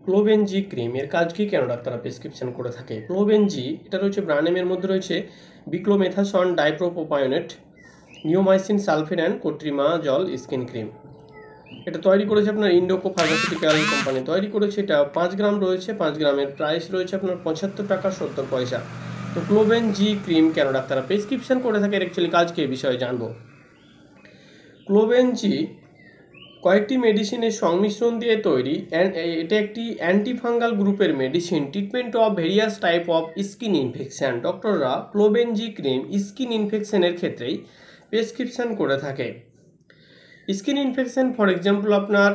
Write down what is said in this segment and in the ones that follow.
ক্লোবেন G cream এর কাজ কি, কেন ডাক্তাররা প্রেসক্রিপশন করে থাকে? ক্লোবেন জি এটা রয়েছে ব্র্যান্ড নেমের মধ্যে রয়েছে beclomethasone dipropionate, neomycin sulphate and clotrimazole skin cream. এটা তৈরি করেছে আপনার ইন্ডোকো ফার্মাসিউটিক্যাল কোম্পানি তৈরি করেছে। এটা 5 গ্রাম রয়েছে, 5 গ্রামের প্রাইস রয়েছে আপনার 75 টাকা 70 পয়সা। তো ক্লোবেন জি ক্রিম কেন ডাক্তাররা প্রেসক্রিপশন করে থাকে, এর অ্যাকচুয়ালি কাজ কি, এই বিষয়ে জানবো। ক্লোবেন জি কয়েকটি মেডিসিনের সংমিশ্রণ দিয়ে তৈরি। এটা একটি অ্যান্টিফাঙ্গাল গ্রুপের medicine, treatment of various type of skin infection. ডক্টররা ক্লোবেন জি ক্রিম স্কিন ইনফেকশনের ক্ষেত্রেই প্রেসক্রিপশন করে থাকে। স্কিন ইনফেকশন ফর এক্সাম্পল আপনার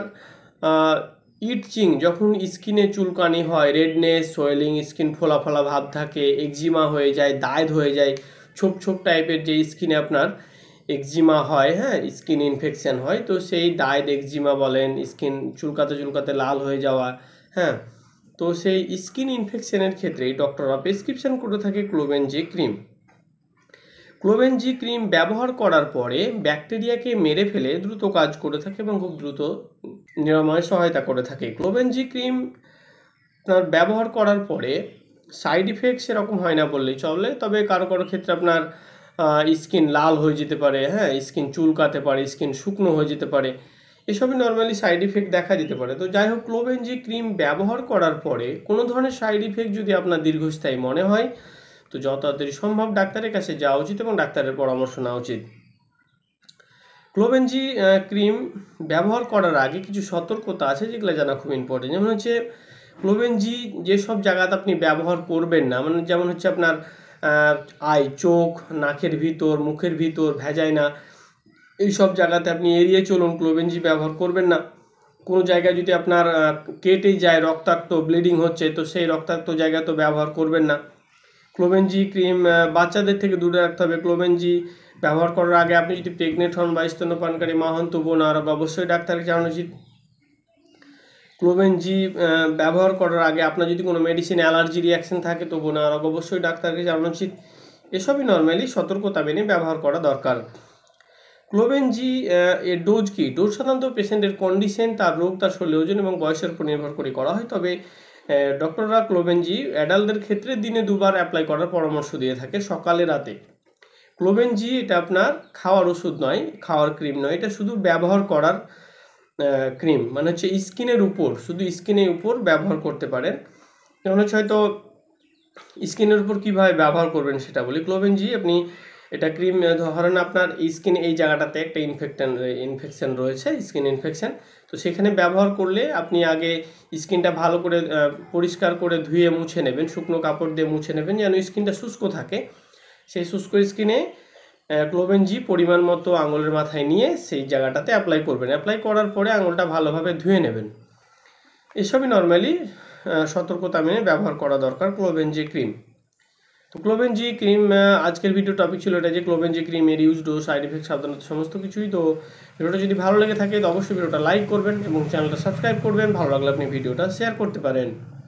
ইটচিং, যখন স্কিনে চুলকানি হয়, রেডনেস, সোয়েলিং, স্কিন ফোলা ফোলা ভাব থাকে, এক্সিমা হয়ে যায়, দাগ হয়ে যায়, ছোপ ছোপ টাইপের যে স্কিনে আপনার এক্সিমা হয়, হ্যাঁ, স্কিন ইনফেকশন হয়, তো সেই ডায়েড এক্সিমা বলেন, স্কিন চুলকাতে চুলকাতে লাল হয়ে যাওয়া, হ্যাঁ, তো সেই স্কিন ইনফেকশনের ক্ষেত্রেই ডক্টররা প্রেসক্রিপশন করে থাকে ক্লোবেন জি ক্রিম। ক্লোবেন জি ক্রিম ব্যবহার করার পরে ব্যাকটেরিয়াকে মেরে ফেলে দ্রুত কাজ করে থাকে এবং খুব দ্রুত নিরাময়ে সহায়তা করে থাকে। ক্লোবেন জি ক্রিম আপনার ব্যবহার করার পরে সাইড ইফেক্ট সেরকম হয় না বললেই চলে, তবে কারো কারো ক্ষেত্রে আপনার স্কিন লাল হয়ে যেতে পারে, হ্যাঁ, স্কিন চুলকাতে পারে, স্কিন শুকনো হয়ে যেতে পারে, এসবই নর্মালি সাইড ইফেক্ট দেখা দিতে পারে। তো যাই হোক, ক্লোবেন জি ক্রিম ব্যবহার করার পরে কোনো ধরনের সাইড ইফেক্ট যদি আপনার দীর্ঘস্থায়ী মনে হয়, তো যত তাড়াতাড়ি সম্ভব ডাক্তারের কাছে যাওয়া উচিত এবং ডাক্তারের পরামর্শ নেওয়া উচিত। ক্লোবেন জি ক্রিম ব্যবহার করার আগে কিছু সতর্কতা আছে যেগুলো জানা খুব ইম্পর্টেন্ট। যেমন হচ্ছে ক্লোবেন জি যেসব জায়গাতে আপনি ব্যবহার করবেন না, মানে যেমন হচ্ছে আপনার আই, চোখ, নাকের ভিতর, মুখের ভিতর, ভ্যাজাইনা, এইসব জায়গাতে আপনি এড়িয়ে চলুন, ক্লোবেন জি ব্যবহার করবেন না। কোনো জায়গায় যদি আপনার কেটে যায়, রক্তাক্ত ব্লিডিং হচ্ছে, তো সেই রক্তাক্ত জায়গা তো ব্যবহার করবেন না। ক্লোবেন জি ক্রিম বাচ্চাদের থেকে দূরে রাখতে হবে। ক্লোবেন জি ব্যবহার করার আগে আপনি যদি প্রেগনেন্ট হন বা স্তন্যপানকারী মা হন, তো বোন আর অবশ্যই ডাক্তারকে জানানো উচিত। ক্লোবেন জি ব্যবহার করার আগে আপনার যদি কোনো মেডিসিন অ্যালার্জি রিয়াকশন থাকে, তো বোন আর অবশ্যই ডাক্তারকে জানানো উচিত। এসবই নর্মালি সতর্কতা মেনে ব্যবহার করা দরকার। ক্লোবেন জি এর ডোজ কি? ডোজ সাধারণত পেশেন্টের কন্ডিশন, তার রোগ, তার শরীরের ওজন এবং বয়সের উপর নির্ভর করে করা হয়। তবে ডক্টররা ক্লোবেন জি অ্যাডাল্টদের ক্ষেত্রে দিনে 2 বার অ্যাপ্লাই করার পরামর্শ দিয়ে থাকে, সকালে রাতে। ক্লোবেন জি এটা আপনার খাওয়ার ওষুধ নয়, খাওয়ার ক্রিম নয়, এটা শুধু ব্যবহার করার ক্রিম, মানে হচ্ছে স্কিনের উপর, শুধু স্কিনের উপর ব্যবহার করতে পারেন। যেমন হচ্ছে হয়তো স্কিনের উপর কীভাবে ব্যবহার করবেন সেটা বলি। ক্লোবেন জি আপনি এটা ক্রিম, ধরেন আপনার স্কিন এই জায়গাটাতে একটা ইনফেকশন রয়েছে, স্কিন ইনফেকশন, তো সেখানে ব্যবহার করলে আপনি আগে স্কিনটা ভালো করে পরিষ্কার করে ধুয়ে মুছে নেবেন, শুকনো কাপড় দিয়ে মুছে নেবেন যেন স্কিনটা শুষ্ক থাকে। সেই শুষ্ক স্কিনে ক্লোবেন জি পরিমাণ মতো আঙুলের মাথায় নিয়ে সেই জায়গাটাতে অ্যাপ্লাই করবেন। অ্যাপ্লাই করার পরে আঙুলটা ভালোভাবে ধুয়ে নেবেন। এসবই নর্মালি সতর্কতা মেনে ব্যবহার করা দরকার ক্লোবেন জি ক্রিম। তো ক্লোবেন জি ক্রিম, আজকের ভিডিও টপিক ছিল এটা, যে ক্লোবেন জি ক্রিমের ইউজ, ডোজ, সাইড ইফেক্ট, সাবধানতা সমস্ত কিছুই। তো ভিডিওটা যদি ভালো লেগে থাকে তো অবশ্যই ভিডিওটা লাইক করবেন এবং চ্যানেলটা সাবস্ক্রাইব করবেন। ভালো লাগলে আপনি ভিডিওটা শেয়ার করতে পারেন।